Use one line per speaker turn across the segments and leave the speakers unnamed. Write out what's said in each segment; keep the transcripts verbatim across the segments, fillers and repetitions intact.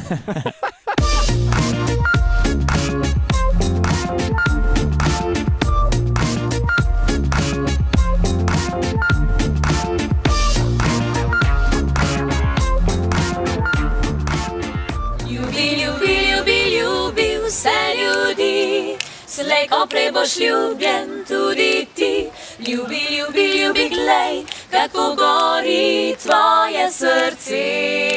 Slej, ko prej boš ljubljen tudi ti. Ljubi, ljubi, ljubi, glej, kako gori tvoje srce.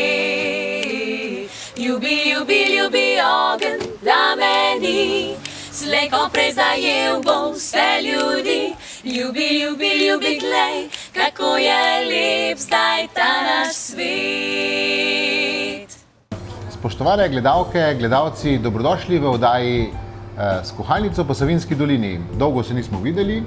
Ljubi, ljubi, ljubi, ogenj da meni. Slej, ko prej zajel bo vse ljudi. Ljubi, ljubi, ljubi, glej, kako je lep zdaj ta naš svet.
Spoštovane gledalke, gledalci, dobrodošli v oddaji s kuhalnico po Savinjski dolini. Dolgo se nismo videli.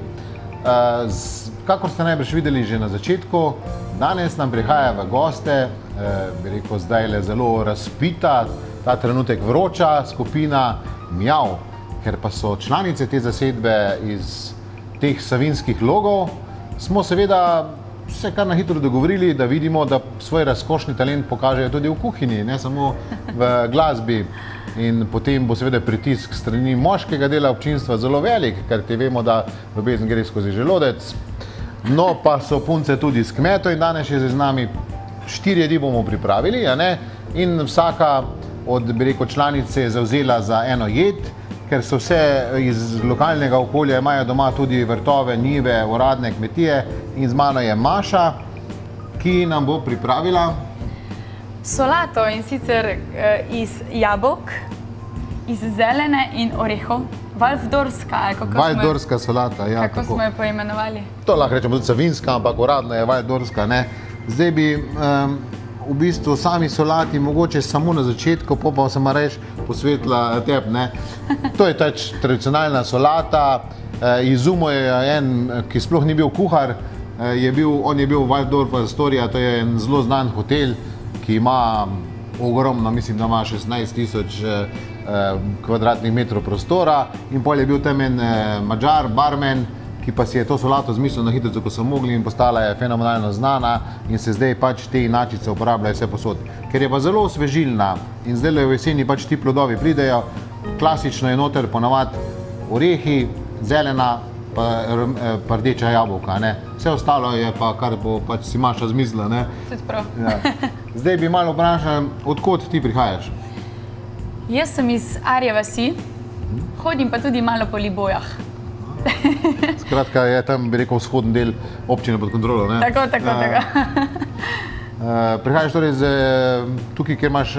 Kakor ste najbrž videli že na začetku, danes nam prihaja v goste, bi rekel zdaj le zelo razpita, ta trenutek vroča skupina Mjav, ker pa so članice te zasedbe iz teh savinjskih logov, smo seveda se kar na hitro dogovorili, da vidimo, da svoj razkošni talent pokažejo tudi v kuhinji, ne samo v glasbi. In potem bo seveda pritisk strani moškega dela občinstva zelo velik, ker te vemo, da ljubezen gre skozi želodec. No, pa so punce tudi s kmetov in danes je z nami štiri jedi bomo pripravili, a ne? In vsaka od, bi rekel, članic se je zavzela za eno jed, ker so vse iz lokalnega okolja, imajo doma tudi vrtove, njive, uradne kmetije in z mano je Maša, ki nam bo pripravila
solato, in sicer iz jabolk, iz zelene in orehov. Valdorska.
Valdorska solata, ja.
Kako smo jo poimenovali?
To lahko rečemo tudi savinjska, ampak uradno je valdorska, ne. Zdaj bi v bistvu sami solati mogoče samo na začetku, pa sem reč posvetila teb, ne. To je tač tradicionalna solata. Izumil je en, ki sploh ni bil kuhar, on je bil v Valdorfa Astoria, to je en zelo znan hotel, ki ima ogromno, mislim, da ima šestnajst tisoč kvadratnih metrov prostora, in pol je bil tam en Mađar, barmen, ki pa si je to solato zmislil na hitrico, ko so mogli, in postala je fenomenalno znana in se zdaj pač te inačice uporabljajo vse posod. Ker je pa zelo osvežilna in zdaj v jeseni pač ti plodovi pridejo, klasično je noter ponavadi orehi, zelena, pa rdeča jabolka, ne. Vse ostalo je pa, kar bo pač si Maša zmislila, ne.
Tudi prav.
Zdaj bi malo vprašala, odkot ti prihajaš?
Jaz sem iz Arje vasi, hodim pa tudi malo po Libojah.
Skratka, je tam, bi rekel, vzhodni del občine pod kontrolo, ne?
Tako, tako, tako.
Prihajaš torej tukaj, kjer imaš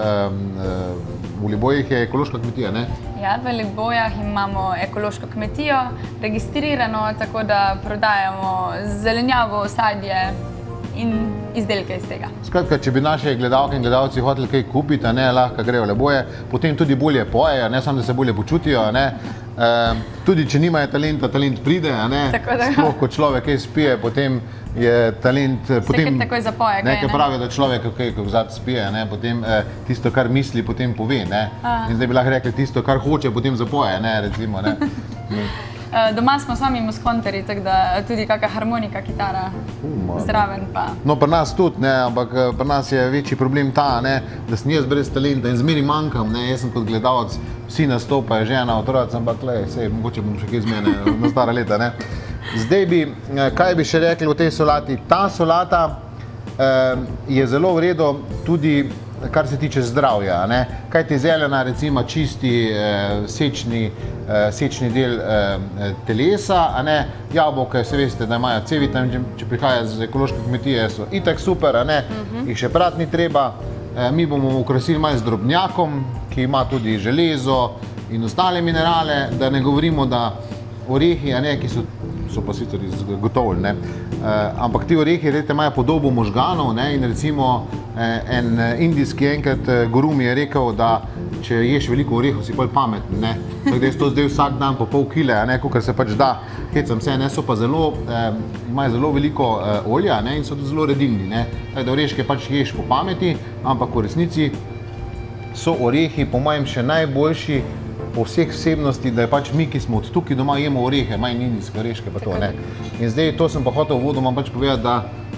v Libojih je ekološka kmetija, ne?
Ja, v Libojah imamo ekološko kmetijo, registrirano, tako da prodajamo zelenjavo, sadje in izdelke iz tega.
Skratka, če bi naše gledalke in gledalci hoteli kaj kupiti, ne, lahko grejo v Liboje, potem tudi bolje pojejo, ne samo, da se bolje počutijo, ne. Tudi, če nimajo talenta, talent pride, ne. Sploh, ko človek kaj spije, potem je talent...
Se kaj takoj zapoje, kaj ne?
Nekaj pravi, da človek, ko vzad spije, ne, potem tisto, kar misli, potem pove, ne. In zdaj bi lahko rekli, tisto, kar hoče, potem zapoje, ne, recimo, ne.
Doma smo sami muskonterji, tako da tudi kakšna harmonika, kitara zraven pa...
No, pri nas tudi, ne, ampak pri nas je večji problem ta, ne, da sem jaz brez talenta in zmeri manjkam, ne, jaz sem kot gledalec, vsi nastopajo, žena, otroci, ampak glej, sej, mogoče bom še kaj zmene na stara leta, ne. Zdaj bi, kaj bi še rekli o tej solati? Ta solata je zelo v redu tudi, kar se tiče zdravja, ne. Kaj ti zelena, recimo, čisti sečni, sečni del telesa, a ne. Jabolke, se veste, da imajo C vitamin, če prihaja z ekološke kmetije, so itak super, a ne. Jih še prati ni treba. Mi bomo okrasili malo z drobnjakom, ki ima tudi železo in ostale minerale, da ne govorimo, da orehi, a ne, ki so, so pa sicer izgotovili, ne. Ampak ti orehi, redite, imajo podobo možganov, ne, in recimo en indijski enkrat guru mi je rekel, da če ješ veliko orehov, si bolj pameten, ne. Tako da jaz to zdaj vsak dan po pol kile, a ne, kakor se pač da, hecam se, ne, so pa zelo, imajo zelo veliko olja, ne, in so tudi zelo redilni, ne. Tako da oreške pač ješ po pameti, ampak v resnici so orehi po mojem še najboljši po vseh vsebnosti, da je pač mi, ki smo od tukaj doma, jemo orehe, manj indijske oreške pa to, ne. In zdaj to sem pa hotel uvodoma pač povedati, da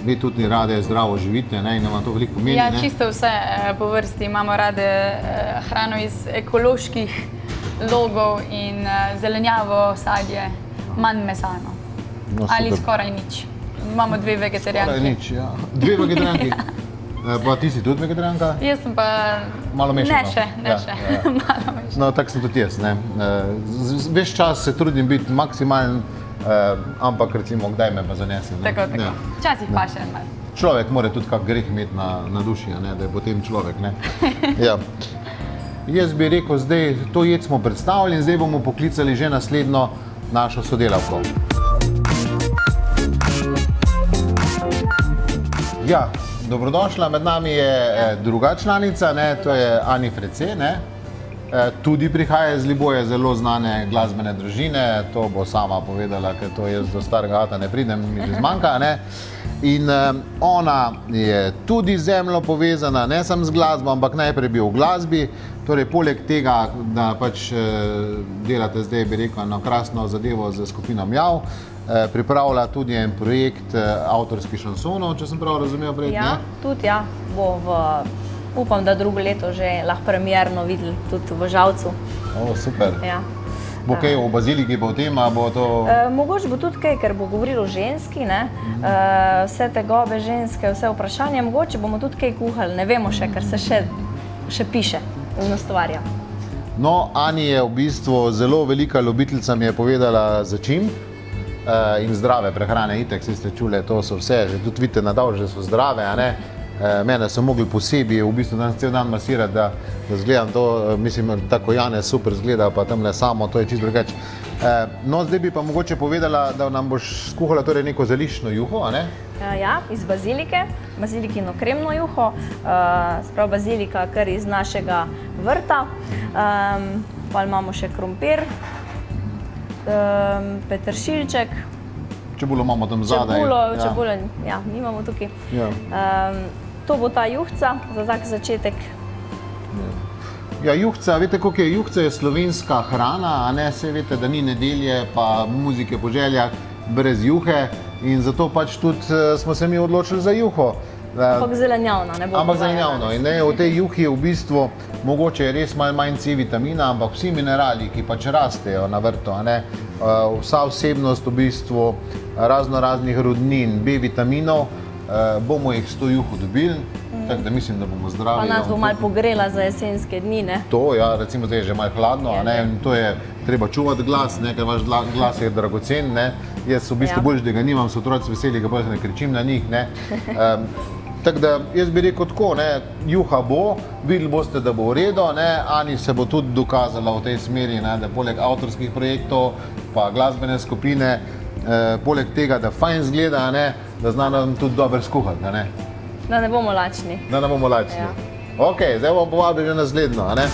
vi tudi rade zdravo živite, ne, in vam to veliko pomeni.
Ja,
ne?
čisto vse po vrsti. Imamo rade hrano iz ekoloških logov in zelenjavo, sadje, manj mesano.
No,
ali skoraj nič. Imamo dve vegetarijanki.
Skoraj nič, ja. Dve vegetarijanki. Pa ti si tudi vegetarijanka?
Jaz sem pa...
Malo mešano.
Ne še, ne
ja,
še.
Ja.
Malo mešano.
No, tako sem tudi jaz, ne. Ves čas se trudim biti maksimalen, ampak recimo, kdaj me pa zanese. Ne?
Tako, tako.
Ja.
Včasih pa še malo.
Človek mora tudi kak greh imeti na, na duši, ne? Da je potem človek, ne. Ja. Jaz bi rekel, zdaj to jed smo predstavili in zdaj bomo poklicali že naslednjo našo sodelavko. Ja, dobrodošla, med nami je druga članica, ne, to je Ani Frece, ne. Tudi prihaja iz Liboje, zelo znane glasbene družine, to bo sama povedala, ker to jaz do starega ata ne pridem, mi že zmanjka, ne. In ona je tudi z zemljo povezana, ne samo z glasbo, ampak najprej bi v glasbi, torej poleg tega, da pač delate zdaj, bi rekel, eno krasno zadevo z skupino Mjav, pripravlja tudi en projekt avtorskih šansonov, če sem prav razumel prej, ne?
Ja, tudi ja, bo v, upam, da drugo leto že lahko premierno videli tudi v Žalcu.
O, super.
Ja.
Bo kaj o baziliki, bo v tem, a bo to...
E, mogoče bo tudi kaj, ker bo govoril o ženski, ne? E, vse tegobe ženske, vse vprašanje, mogoče bomo tudi kaj kuhali, ne vemo še, ker se še, še piše in ustvarja.
No, Ani je v bistvu zelo velika ljubiteljca, mi je povedala za čim. In zdrave prehrane, itek, si ste čuli, to so vse, tudi vidite nadal, že so zdrave, a ne. Mene so mogli posebej v bistvu danes cel dan masirati, da, da zgledam to, mislim, tako Jane super zgleda, pa tamle samo, to je čisto drugače. No, zdaj bi pa mogoče povedala, da nam boš skuhala torej neko zeliščno juho, a ne?
Ja, iz bazilike, bazilikino kremno juho, sprav bazilika kar iz našega vrta, pa imamo še krompir, peteršilček,
čebulo imamo tam zadaj.
Čebulo, čebulo, ja, nimamo tukaj.
Ja.
To bo ta juhca za tak začetek.
Ja, juhca, veste, koliko je juhca, je slovenska hrana, a ne, se veste, da ni nedelje, pa muzike po željah brez juhe in zato pač tudi smo se mi odločili za juho.
Ampak zelenjavna, ne bo.
Ampak zelenjavno in ne, v tej juhi je v bistvu mogoče res malo manj C vitamina, ampak vsi minerali, ki pač rastejo na vrtu, a ne, vsa vsebnost v bistvu razno raznih rudnin, B vitaminov, bomo jih s to juho dobili, tako da mislim, da bomo zdravi.
Pa nas bo malo pogrela za jesenske dni, ne?
To, ja, recimo zdaj je že malo hladno, a ne, in to je treba čuvati glas, ne, ker vaš glas je dragocen, ne. Jaz v bistvu boljš, da ga nimam, so otroci veseli, ga bolj ne kričim na njih, ne. Tako da jaz bi rekel tako, ne, juha bo, videli boste, da bo v redu, ne, Ani se bo tudi dokazala v tej smeri, ne, da poleg avtorskih projektov, pa glasbene skupine, eh, poleg tega, da fajn zgleda, ne, da zna nam tudi dobro skuhati, ne.
Da ne bomo lačni.
Da ne bomo lačni.
Ja.
Ok, zdaj bomo povabili že naslednjo, a ne.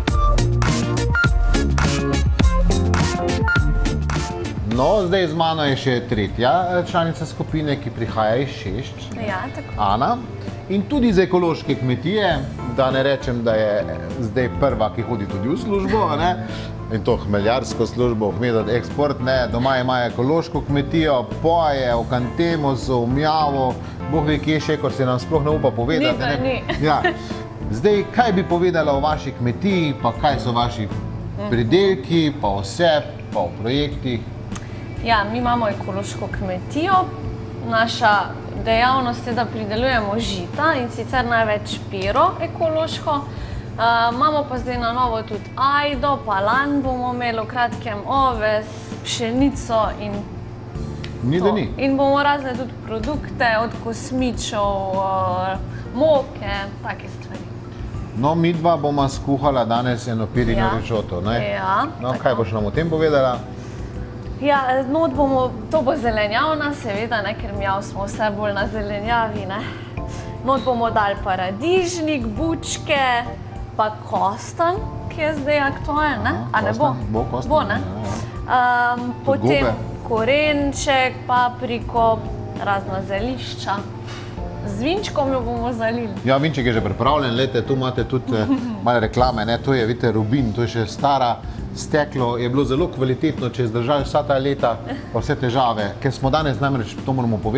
No, zdaj z mano je še tretja članica skupine, ki prihaja iz Šešč,
Ja, tako.
Ana, in tudi iz ekološke kmetije, da ne rečem, da je zdaj prva, ki hodi tudi v službo, a ne, in to hmeljarsko službo, Hmedat Eksport, ne, doma ima ekološko kmetijo, poje v Kantemosu, v Mjavu, Bog ve kje še, kar se nam sploh ne upa povedati.
Ni pa
ne.
ni.
Ja. Zdaj, kaj bi povedala o vaši kmetiji, pa kaj so vaši pridelki, pa vse, pa o projektih?
Ja, mi imamo ekološko kmetijo. Naša dejavnost je, da pridelujemo žita in sicer največ pero ekološko. Uh, imamo pa zdaj na novo tudi ajdo, pa lan bomo imeli v kratkem, oves, pšenico in
Ni, da ni.
In bomo razne tudi produkte, od kosmičev, uh, moke, take stvari.
No, midva bomo skuhala danes eno pirino
Ja.
ričoto, ne?
Ja,
No,
tako.
kaj boš nam o tem povedala?
Ja, not bomo, to bo zelenjavna, seveda, ne, ker Mjav smo vse bolj na zelenjavi, ne. Not bomo dali paradižnik, bučke, pa kostanj, ki je zdaj aktualen, ne? A ne bo?
Kostanj, bo kostanj,
Bo, ne?
ja,
Um, potem
gobe.
korenček, papriko, razna zelišča. Z vinčkom jo bomo zalili.
Ja, vinček je že pripravljen, lejte, tu imate tudi eh, malo reklame, ne, to je, vidite, rubin, to je še stara steklo, je bilo zelo kvalitetno, če je zdržalo vsa ta leta, pa vse težave, ker smo danes namreč, to moramo povedati,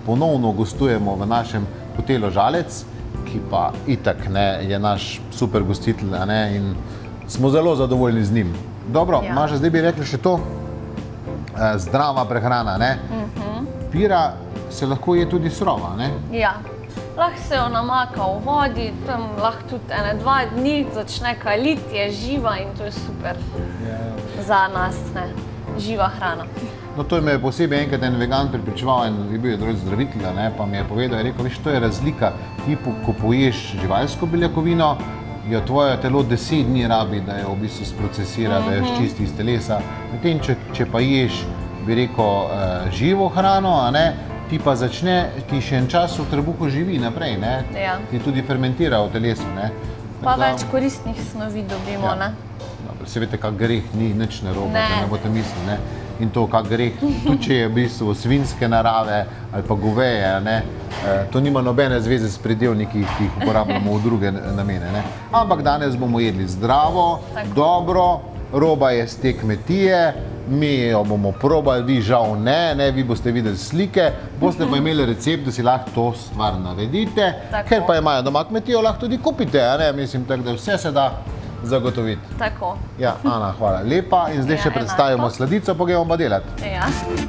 ponovno gostujemo v našem hotelu Žalec, ki pa itak ne, je naš super gostitelj, a ne, in smo zelo zadovoljni z njim. Dobro,
Ja.
Maša, zdaj bi rekli še to, eh, zdrava prehrana, ne? Pira se lahko je tudi surova, ne?
Ja. Lahko se jo namaka v vodi, tam lahko tudi ene dva dni začne kaliti, je živa in to je super za nas, ne, živa hrana.
No, to me je posebej enkrat en vegan prepričeval in je bil je zdravitelj, ne, pa mi je povedal, je rekel, veš, to je razlika, ti, po- ko poješ živalsko beljakovino, jo tvoje telo deset dni rabi, da jo v bistvu sprocesira, da jo ščisti iz telesa. Medtem, če, če pa ješ, bi rekel, uh, živo hrano, a ne, ti pa začne, ti še en čas v trebuhu živi naprej, ne,
Ja.
ti tudi fermentira v telesu, ne.
Pa
Tako da-
več koristnih snovi dobimo,
Ja.
ne?
Dobro, se veste, kak greh ni nič narobe,
Ne.
da ne boste mislili, ne. In to, kak greh, tudi če je v bistvu svinjske narave ali pa goveje, ne, eh, to nima nobene zveze s pridevniki, ki jih uporabljamo v druge namene, ne. Ampak danes bomo jedli zdravo, dobro, roba je s te kmetije, mi jo bomo probali, vi žal ne, ne, vi boste videli slike, boste pa imeli recept, da si lahko to stvar naredite,
Tako.
ker pa imajo doma kmetijo, lahko tudi kupite, a ne, mislim, tako da vse se da zagotoviti.
Tako.
Ja, Ana, hvala lepa. In zdaj
Ja,
še
enako.
predstavimo sladico, pa gremo pa delati.
Ja.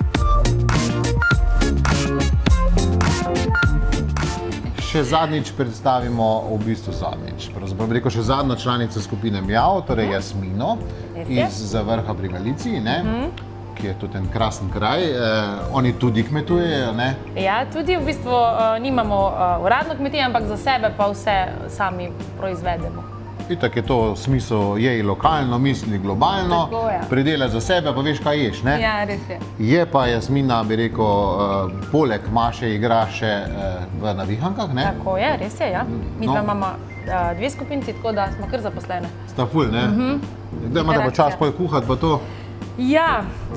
Še zadnjič predstavimo, v bistvu zadnjič, pravzaprav bi rekel še zadnjo članico skupine Mjav, torej Jasmino
Res je.
iz Zavrha pri Galiciji, ne, ki je tudi en krasen kraj. Eh, oni tudi kmetujejo, ne?
Ja, tudi v bistvu uh, nimamo uh, uradno kmetijo, ampak za sebe pa vse sami proizvedemo.
Itak je to smisel, jej lokalno, misli globalno,
Tako, ja.
pridela za sebe, pa veš, kaj ješ, ne?
Ja, res je.
Je pa Jasmina, bi rekel, uh, poleg Maše igra še uh, v navihankah, ne?
Tako je, res je, ja. Mi
No.
dva imamo uh, dve skupinci, tako da smo kar zaposlene.
Sta ful, ne? Kdaj imate pa
Interakcija.
čas pol kuhati, pa to?
Ja,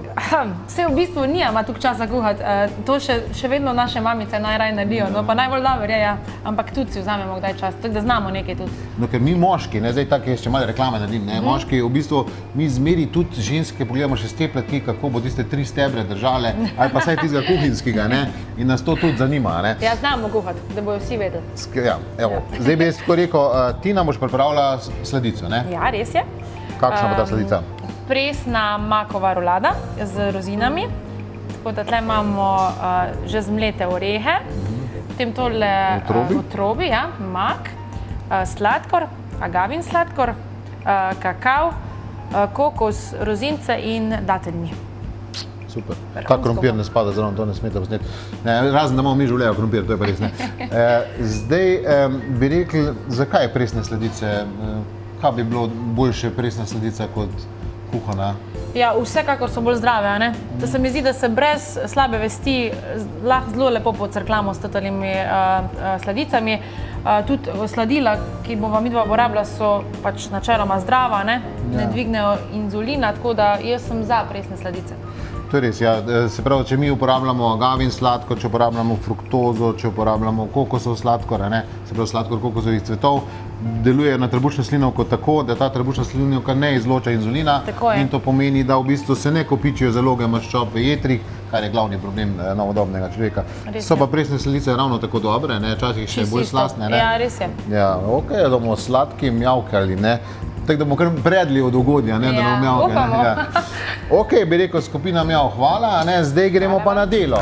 vse v bistvu nima toliko časa kuhati. Uh, to še, še vedno naše mamice najraje naredijo, no pa najbolj dobro je, ja. Ampak tudi si vzamemo kdaj čas, tako da znamo nekaj tudi.
No, ker mi moški, ne, zdaj tako, jaz še malo reklame naredim, ne, moški, v bistvu mi zmeri tudi ženske, pogledamo še s te plati, kako bo tiste tri stebre držale, ali pa saj tistega kuhinjskega, ne, in nas to tudi zanima, ne.
Ja, znamo kuhati, da bojo vsi vedeli.
Sk- Ja, evo, zdaj bi jaz tako rekel, uh, ti nam boš pripravila s- sladico, ne?
Ja, res je.
Kakšna bo ta
Um,
sladica?
Presna makova rolada z rozinami. Tako da tle imamo uh, že zmlete orehe, potem tole
Otrobi?
uh, otrobi, ja, mak, uh, sladkor, agavin sladkor, uh, kakav, uh, kokos, rozince in dateljni.
Super.
Vrhunsko
Ta krompir
bo.
ne spada zraven, to ne smete posneti. Ne, razen, da imamo mi življenje krompir, to je pa res ne. Eh, zdaj um, bi rekli, zakaj presne sladice? Eh, kaj bi bilo boljše presna sladica kot kuhana?
Ja, vsekakor so bolj zdrave, a ne? To se mi zdi, da se brez slabe vesti z- lahko zelo lepo pocrklamo s totalimi uh, uh, sladicami. Uh, tudi sladila, ki bova midva uporabljala, so pač načeloma zdrava, ne? Ne
Ja.
dvignejo inzulina, tako da jaz sem za presne sladice.
To je res, ja. Eh, Se pravi, če mi uporabljamo agavin sladkor, če uporabljamo fruktozo, če uporabljamo kokosov sladkor, a ne, se pravi sladkor kokosovih cvetov, deluje na trebušno slinavko tako, da ta trebušna slinavka ne izloča inzulina
Tako je.
in to pomeni, da v bistvu se ne kopičijo zaloge maščob v jetrih, kar je glavni problem eh, novodobnega človeka.
Res
So
je.
pa presne sladice ravno tako dobre, ne, včasih še
Čisto
bolj
isto.
slastne, ne.
Ja, res je.
Ja, ok, da bomo sladki mjavkali, ne. Tako da bomo kar predli od ugodja, ne, da
Ja,
bomo mjavkali.
upamo.
Ne, ja. Ok, bi rekel skupina Mjav, hvala, a ne, zdaj gremo pa na delo.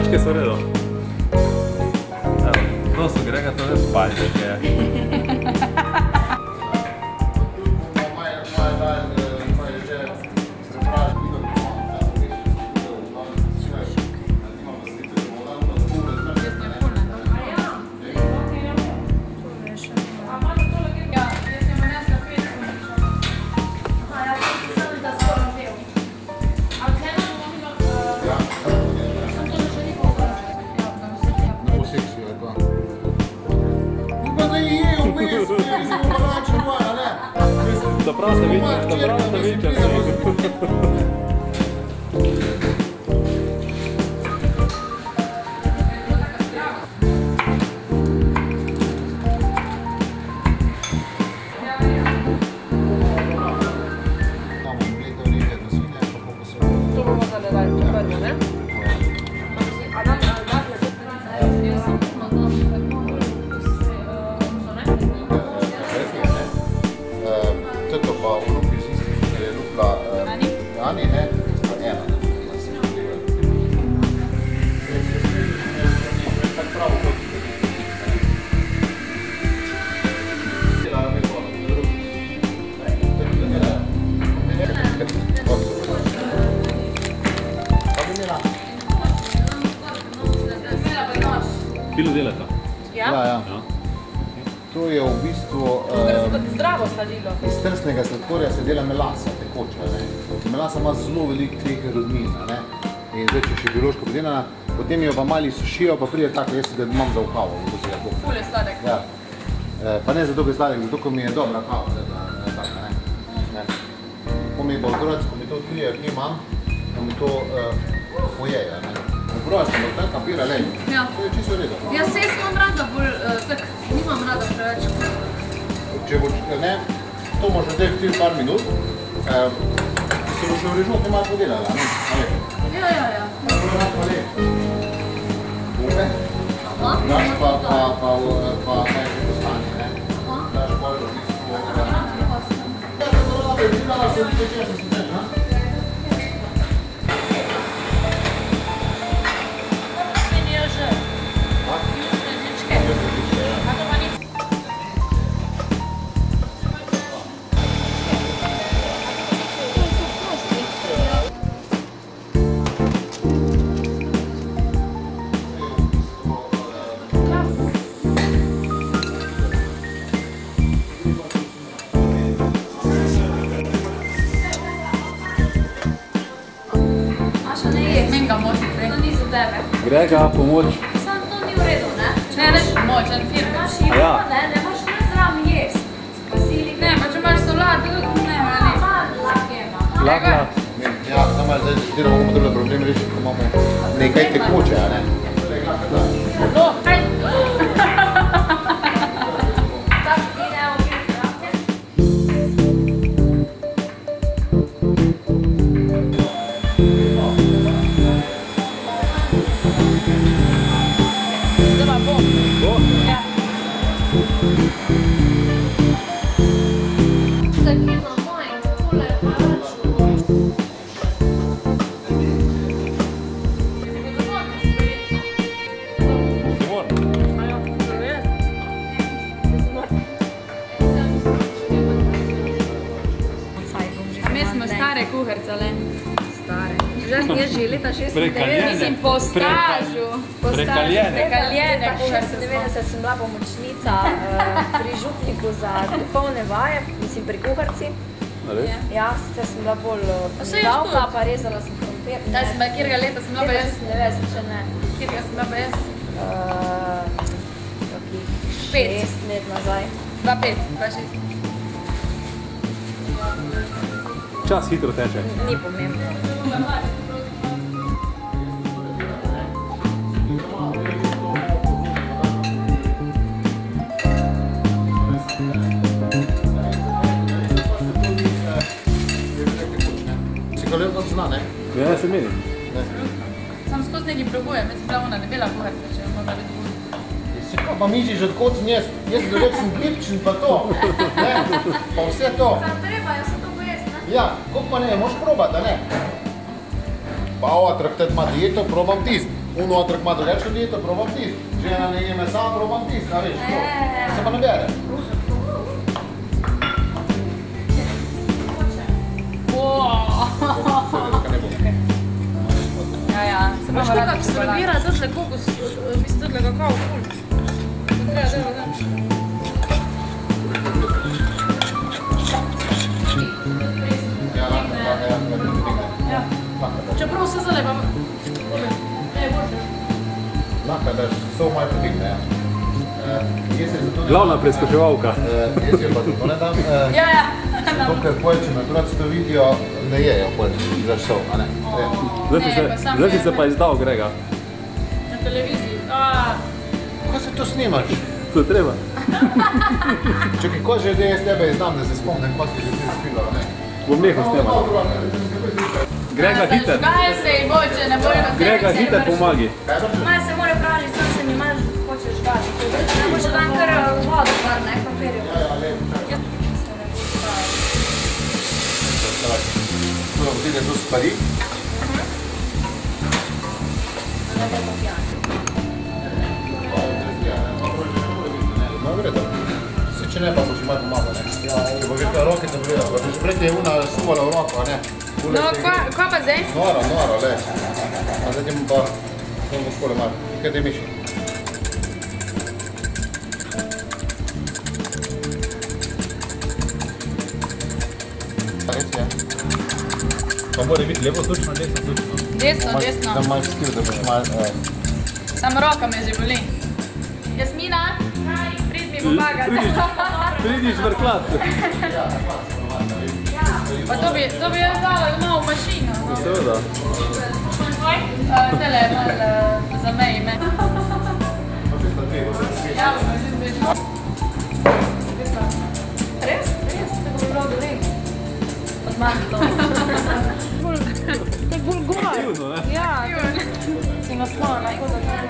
Palčke so v redu. Evo, to so Grega, to je palčke. Da prav se vičem, da prav se vičem.
To bomo zdaj dali prvi, ne?
Ani, ne, ena.
Bilo delata?
Ja, ja. To je v bistvu...
Zdravo sladilo.
Iz trsnega sladkorja se dela melasa, tekoča. Melasa ima zelo veliko teh rodnin, ne? In zdaj, če še biološko pridelana, potem jo pa mali sušijo, pa pride tako, jaz ga imam za v kavo.
Ful je sladek.
Ja. Pa ne zato, ker je sladek, zato, ker mi je dobra kava. Ne. Ko mi bo otroci, ko mi to odkrije, ki imam, da mi to pojejo. Prosim, da tam kapira lej. To je čisto redo.
Ja, se jaz imam rada bolj, tak, nimam rada preveč.
Če bo, ne, to može zdaj v par minut, se bo še v režu kaj malo podelala, ne?
Ja, ja, ja.
To je pa lej. Ube. Daš pa, pa, pa, pa, nekaj postanje, ne? Daš pa v bistvu... Ja, se bo rada, videla se v tečer, se se ne?
Grega, pomoč.
Sam to ni v redu, ne?
Ne, ne, pomoč, en firma.
Ja.
Ne, ne moš ne zram jest.
Ne, pa če imaš solat, ne, ne, ne.
Lak, lak.
Ja, samo zdaj zdaj bomo druge probleme rešiti, ko imamo nekaj tekoče, a ne?
No, haj. Kuharca, le.
Stare. Že sem jaz že leta
Prekaljene.
Mislim, po stažu. Po stažu.
Prekaljene.
Prekaljene
Leta
kuharce.
šestindevetdeset sem bila pomočnica uh, pri župniku za duhovne vaje, mislim pri kuharci.
Res?
Ja, sicer sem bila bolj
saj jaz
davka,
tudi.
pa rezala sem krompir.
Daj sem bila, kjerga leta sem bila pa jaz?
šestindevetdeset, če ne.
Kjerga sem bila pa jaz?
Uh, kakih
Pet.
šest let nazaj.
Dva pet, dva šest.
Čas hitro teče.
Ni pomembno.
Si kalil tam zna, ne?
Ja, se menim.
Sam skozi nekaj probujem, jaz sem bila ona debela kuharca, če morda biti bolj.
Si pa pa misliš, od kod sem jaz? Jaz sem drugač sem glipčen pa to. Ne? Pa vse to.
Sam treba, jaz sem to pojesti, ne?
Ja, kako pa ne, moš probat, a ne? Pa ova traktat ima dieto, probam tist. Un otrok ima drugačno dieto, probam tist. Žena ne je mesa, probam tist, a veš, to. Se pa ne bere.
Ja, ja, se bomo radi
Absorbira tudi kokos, v bistvu tudi kakao ful.
Ja, lahko, lahko, ja, lahko potegne.
Ja. Čeprav vse zale pa... Ne, bože.
Lahko, da so malo potegne, ja. Jaz je zato...
Glavna preskaševalka.
Jaz je pa zato ne dam.
Ja, ja.
To, ker pojče me otroci to vidijo, ne jejo pojče, za šov, a ne?
Zdaj si se pa izdal, Grega.
Na televiziji.
Kako se to snimaš?
To je treba.
Čekaj, ko že jaz tebe izdam, da se spomnim, ko si že ti spila, ne?
Bom nehal snimal. Grega, hiter.
Kaj se ji bo, če ne bojo na tebi?
Grega, hiter pomagi.
Maj se mora pražiti, sam se mi manj hoče žgati. Ne boš dan kar vodo par, ne, papirju.
Prvo potegne tu spari. No, vredo. Vse, če ne, pa boš imel pomaga, ne? Če bo veš, roke te bolelo, pa že prej ti je una suvala v roko, ne?
No, kva pa zdaj?
Noro, noro, le. A zdaj ti bom pa, to bo skole malo. Kaj te miši? Res je.
Pa mora biti lepo točno, desno točno.
Desno, desno.
Dam malo skil, da boš malo...
Samo roka me že boli. Jasmina, prid mi pomagati.
Pridiš vrklat.
Pa to bi, to bi jaz dala doma v mašino.
Seveda.
Tele, malo zameji me. Ja, res? Res? Tako bi bilo dorim. Odmahni to.
To je bolj gor.
Divno, ne?
Ja, si naslona, tako da to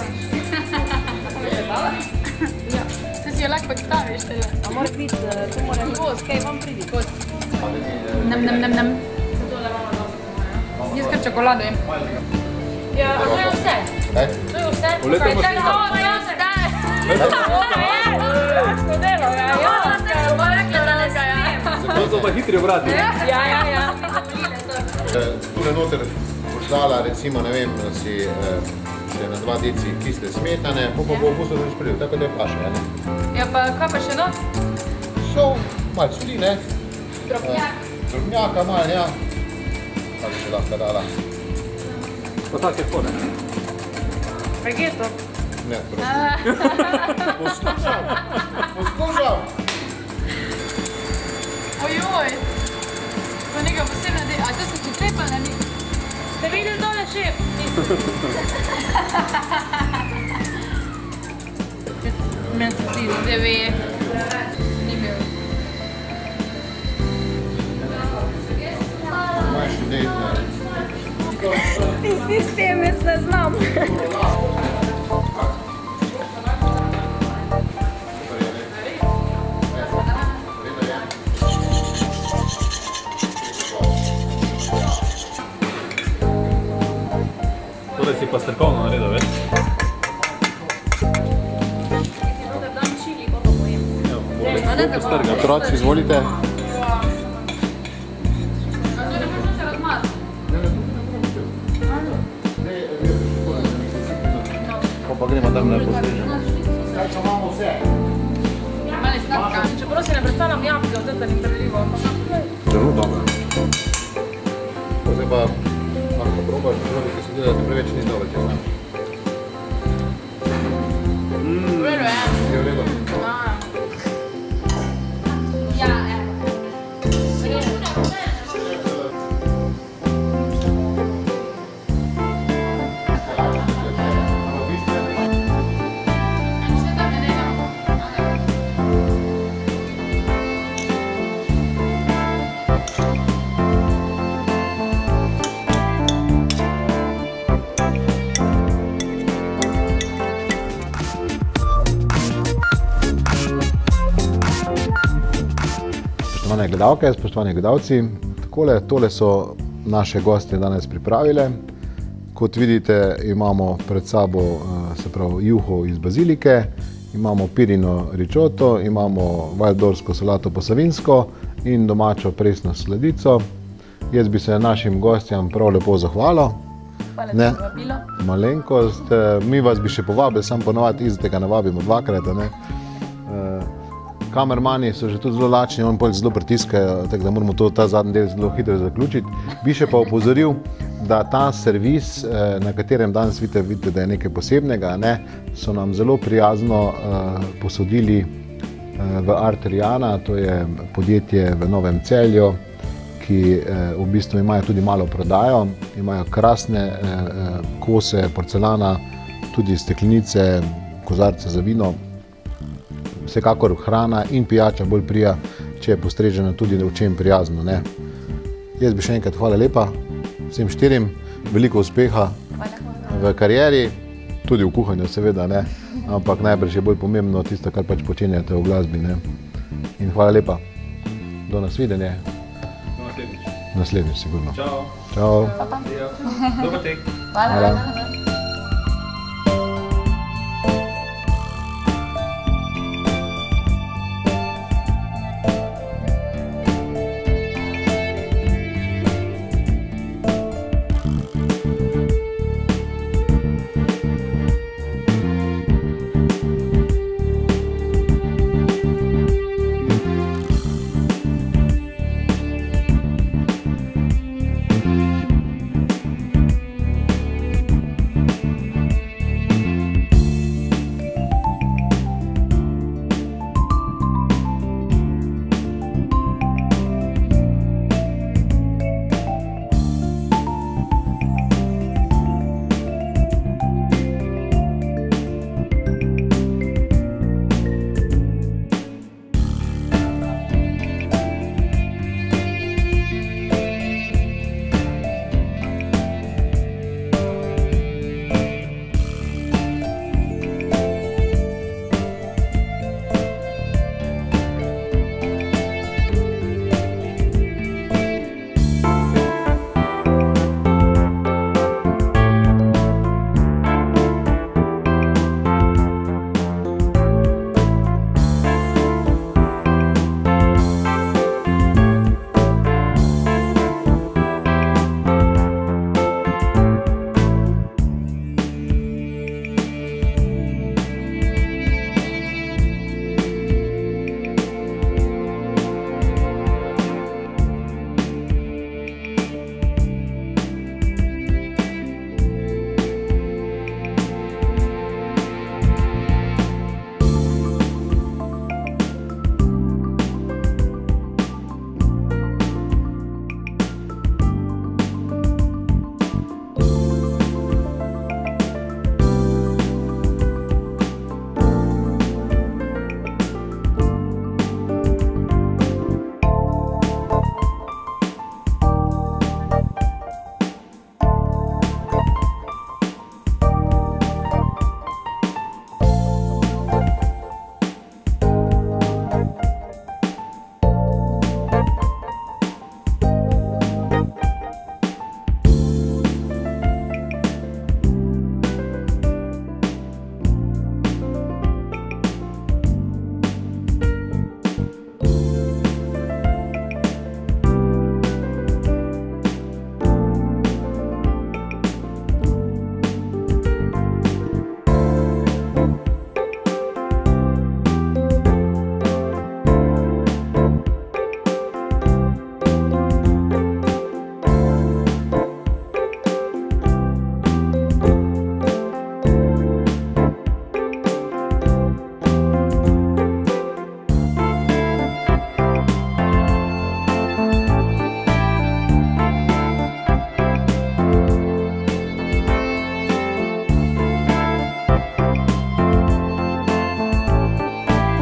imaš.
Te si jo lahko predstaviš, tele.
A mora biti, to mora biti, kaj vam pridi?
Nem, nem, nem, nem. Jaz kar čokolado jem.
Ja, a to je vse?
Kaj?
To je vse?
Poletje
Kaj,
boš-
čakaj, to je vse, daj! Skodelo, ja, ja.
Zato so pa hitri obrati.
Ja, ja, ja.
Tule noter boš dala, recimo, ne vem, si še na dva deci kisle smetane, pa pa bo v bistvu več pridel, tako da je paše, ne?
Ja, pa kaj pa še no?
Sol, malo soli, ne?
Drobnjak.
Drobnjaka malo, ja. Kaj bi še lahko dala?
Pa take fore.
Vegeto.
Ne, prosim. Poslušam, poslušam.
Ojoj. To nekaj posebno de... A to se ti trepa na njih?
Ste videli dole šef? Meni se zdi.
Devet. Ni bil.
Imaš idej, ne?
Ti si s tem, jaz ne znam.
Tole si pa strokovno naredil, veš? Evo, bo lepo postrgal.
Otroci, izvolite.
A to ne možno se razmati?
Ko pa gremo tam ne postrižemo. Kaj, če imamo vse?
Mali sladka.
Čeprav si ne predstavljam jabolka, zdaj da ni preljivo.
Zelo dobro. Zdaj pa, lahko probaš, da se gleda, da ti preveč ni dobro, če znam.
V redu je.
Je v redu.
Ja, ja. Še tam je nekaj.
Spoštovane gledalke, spoštovani gledalci, takole, tole so naše gostje danes pripravile. Kot vidite, imamo pred sabo se pravi, juho iz bazilike, imamo pirino ričoto, imamo valdorsko solato po savinsko in domačo presno sladico. Jaz bi se našim gostjam prav lepo zahvalil.
Hvala za povabilo.
Malenkost. Mi vas bi še povabili, sam ponovadi Izetega ne vabimo dvakrat. Ne? Kamermani so že tudi zelo lačni, oni bolj zelo pritiskajo, tako da moramo to, ta zadnji del zelo hitro zaključiti. Bi še pa opozoril, da ta servis, na katerem danes vidite, vidite da je nekaj posebnega, ne, so nam zelo prijazno uh, posodili uh, v Arteriana, to je podjetje v Novem Celju, ki uh, v bistvu imajo tudi malo prodajo, imajo krasne uh, kose porcelana, tudi steklenice, kozarce za vino. Vsekakor hrana in pijača bolj prija, če je postrežena tudi v čem prijazno. Ne. Jaz bi še enkrat hvala lepa vsem štirim, veliko uspeha v karieri, tudi v kuhanju seveda, ne. Ampak najbrž je bolj pomembno tisto, kar pač počenjate v glasbi. Ne. In hvala lepa. Do nasvidenje.
Do naslednjič.
Naslednjič, sigurno.
Čau.
Čau.
Dobar tek.
Hvala.
Hvala.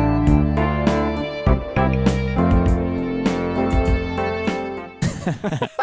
Ha ha.